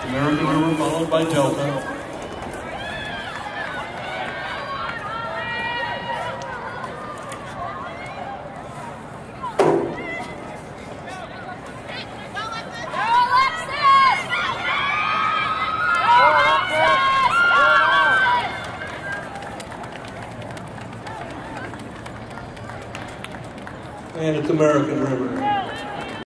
American River followed by Delta. And it's American River.